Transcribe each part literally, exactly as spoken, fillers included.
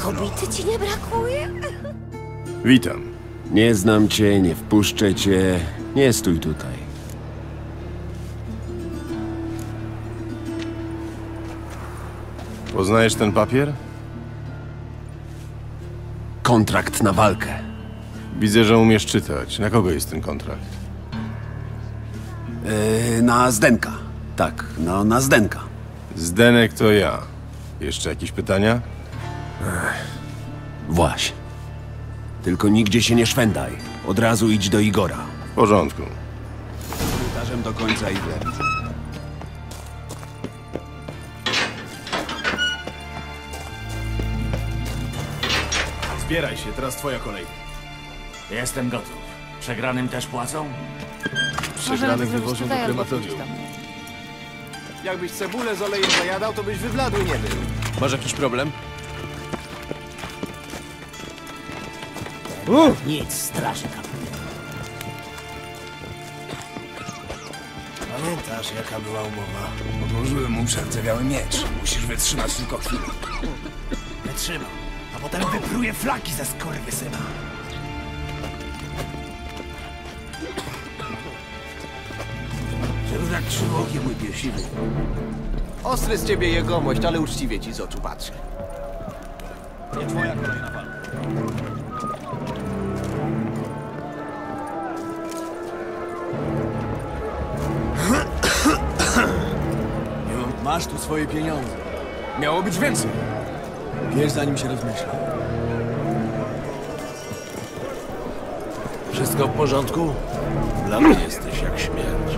Kobiety ci nie brakuje? Witam. Nie znam cię, nie wpuszczę cię. Nie stój tutaj. Poznajesz ten papier? Kontrakt na walkę. Widzę, że umiesz czytać. Na kogo jest ten kontrakt? Yy, na Zdenka. Tak, no na Zdenka. Zdenek to ja. Jeszcze jakieś pytania? Właśnie. Tylko nigdzie się nie szwendaj. Od razu idź do Igora. W porządku. Korytarzem do końca i wręcz. Zbieraj się, teraz twoja kolej. Jestem gotów. Przegranym też płacą? Przegranych wywożą do krematorium. Jakbyś cebulę z olejem zajadał, to byś wybladły nie był. Masz jakiś problem? Nic, straży kapitanie. Pamiętasz, jaka była umowa? Odłożyłem mu przerdzewiały miecz. Musisz wytrzymać tylko chwilę. Wytrzymam, a potem wypruję flaki ze skurwysyna. Czemu tak krzywokie, mój piesiwy? Ostry z ciebie jegomość, ale uczciwie ci z oczu patrzy. Nie twoja kolejna walka. Masz tu swoje pieniądze. Miało być więcej. Wiesz, zanim się rozmyśla. Wszystko w porządku? Dla mnie jesteś jak śmierć.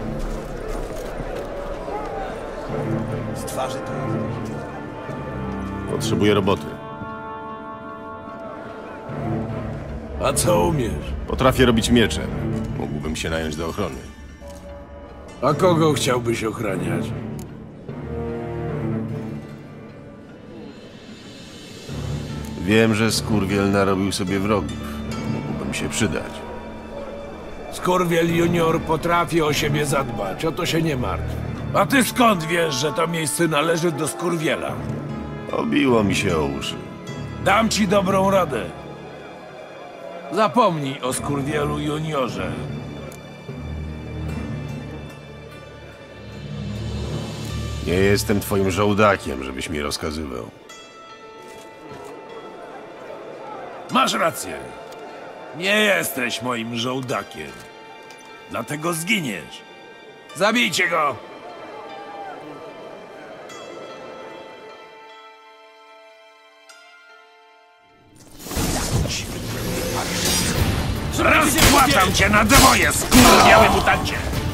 Z twarzy to... Potrzebuję roboty. A co umiesz? Potrafię robić mieczem. Mógłbym się nająć do ochrony. A kogo chciałbyś ochraniać? Wiem, że skurwiel narobił sobie wrogów. Mógłbym się przydać. Skurwiel junior potrafi o siebie zadbać, o to się nie martw. A ty skąd wiesz, że to miejsce należy do skurwiela? Obiło mi się o uszy. Dam ci dobrą radę. Zapomnij o skurwielu juniorze. Nie jestem twoim żołdakiem, żebyś mi rozkazywał. Masz rację. Nie jesteś moim żołdakiem. Dlatego zginiesz. Zabijcie go! Rozpłatam cię na dwoje, skurwiały mutancie!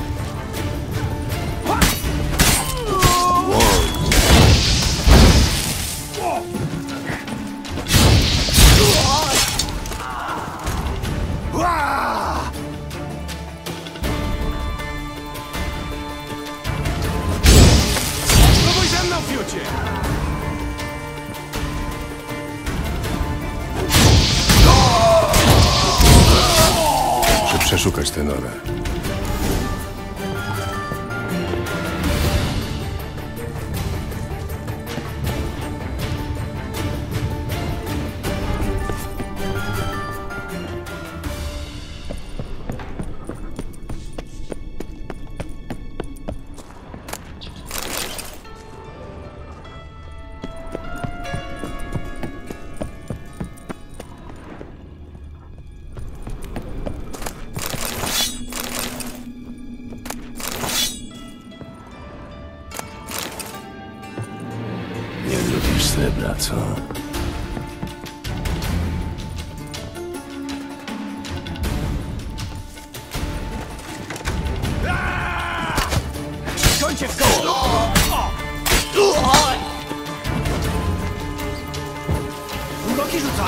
Spróbuj ze mną, fiucie! Muszę przeszukać tę norę. Nie lubisz srebra, co? Końcie w koło! Uroki rzuca!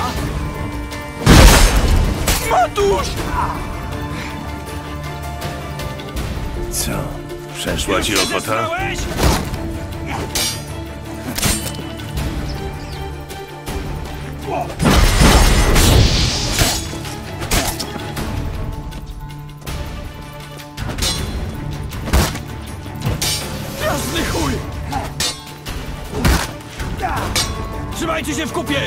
Matuś! Co? Przeszła ci ochota? Jasny chuj! Trzymajcie Trzymajcie się w kupie!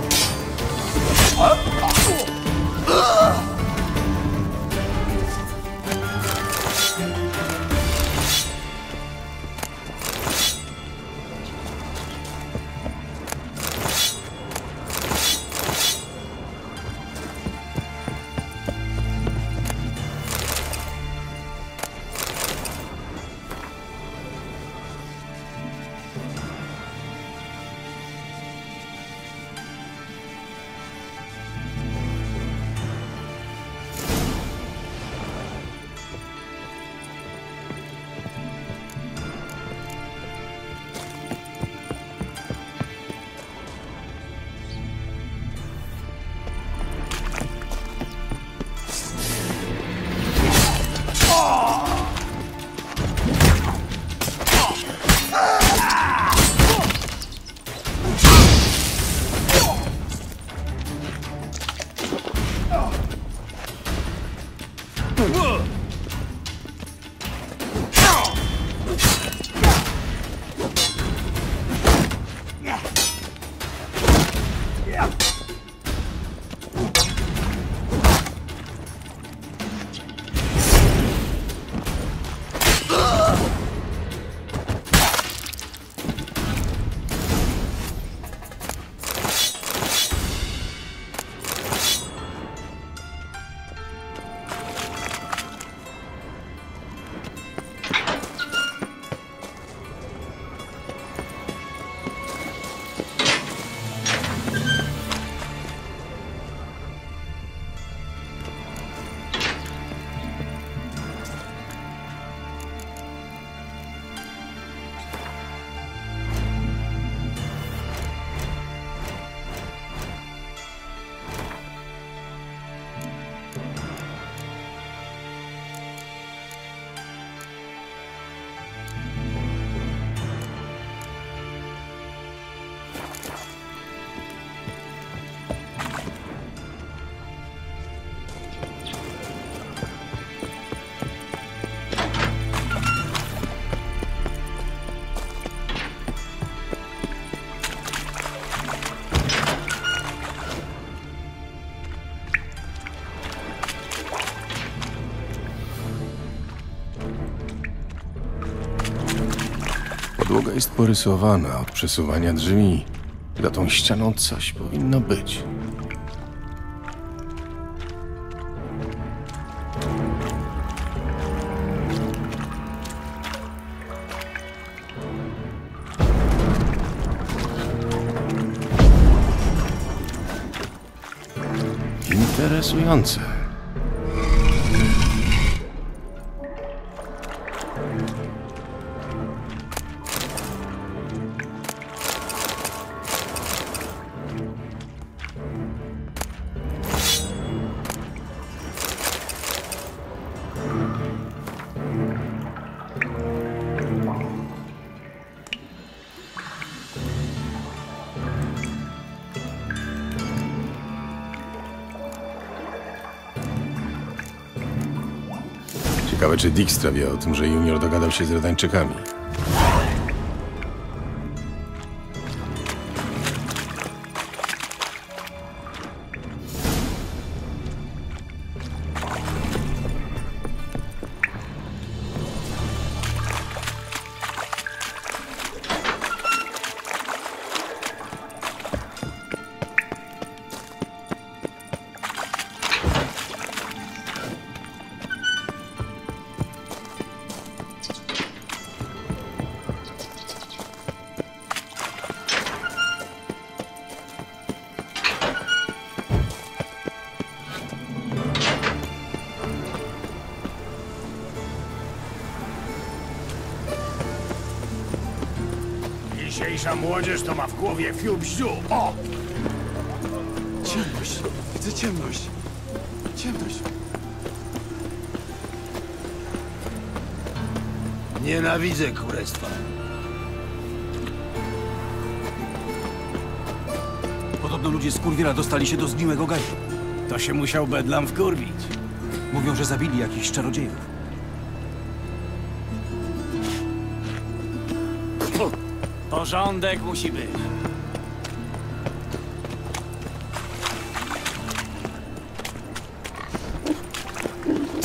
Podłoga jest porysowana od przesuwania drzwi. Za tą ścianą coś powinno być. Interesujące. Ciekawe, czy Dijkstra wie o tym, że Junior dogadał się z Redańczykami. Dzisiejsza młodzież to ma w głowie fiu bździu. O! Ciemność! Widzę ciemność! Ciemność! Nienawidzę kurestwa. Podobno ludzie z Kurwiela dostali się do zgniłego gaju. To się musiał Bedlam wkurwić. Mówią, że zabili jakichś czarodziejów. Porządek musi być.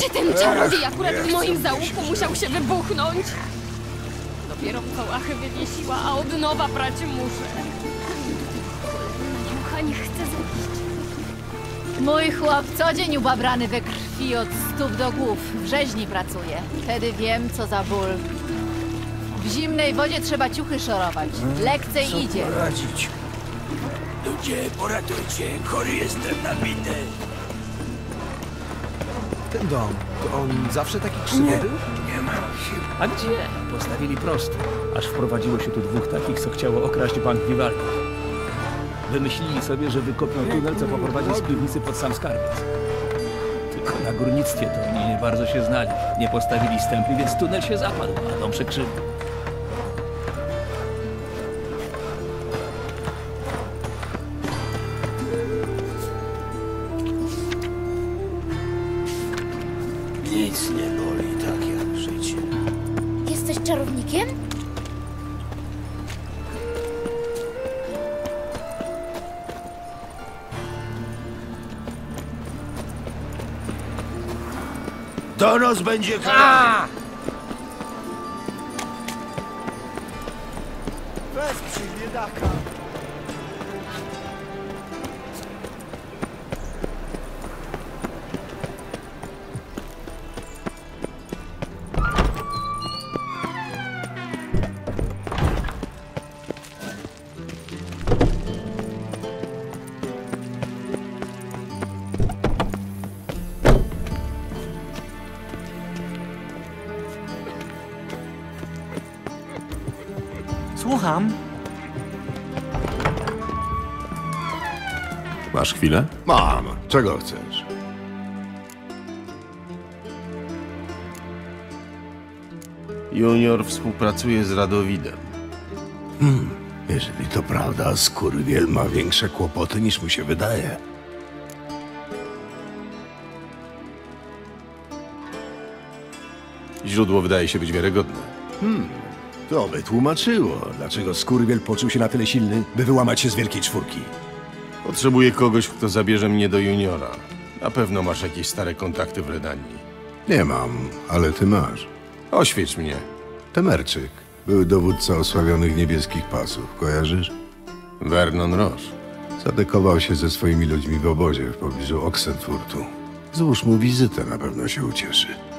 Czy ten czarodziej akurat w moim załuku musiał się wybuchnąć? Dopiero kołachę wywiesiła, a od nowa brać muszę. Jucha nie chce zejść. Mój chłop co dzień ubabrany we krwi od stóp do głów. W rzeźni pracuje. Wtedy wiem, co za ból. W zimnej wodzie trzeba ciuchy szorować. Lekcej idzie. Poradzić. Ludzie, poratujcie, chory jestem nabity. Ten dom, to on zawsze taki krzywy był? Nie mam sił. A gdzie? Postawili prosto, aż wprowadziło się tu dwóch takich, co chciało okraść bank Vivaldi. Wymyślili sobie, że wykopią tunel, co poprowadzi z piwnicy pod sam skarbiec. Tylko na górnictwie to oni nie bardzo się znali. Nie postawili stępy, więc tunel się zapadł, a dom przekrzywił. Nic nie boli tak jak życie. Jesteś czarownikiem? Donos będzie karany. Wesprzyj biedaka. Słucham. Masz chwilę? Mam. Czego chcesz? Junior współpracuje z Radowidem. Jeżeli to prawda, skurwiel ma większe kłopoty niż mu się wydaje. Źródło wydaje się być wiarygodne. To by tłumaczyło, dlaczego skurwiel poczuł się na tyle silny, by wyłamać się z wielkiej czwórki. Potrzebuję kogoś, kto zabierze mnie do Juniora. Na pewno masz jakieś stare kontakty w Redanii. Nie mam, ale ty masz. Oświeć mnie. Temerczyk. Był dowódca osławionych niebieskich pasów. Kojarzysz? Vernon Roche. Zadekował się ze swoimi ludźmi w obozie w pobliżu Oxenfurtu. Złóż mu wizytę, na pewno się ucieszy.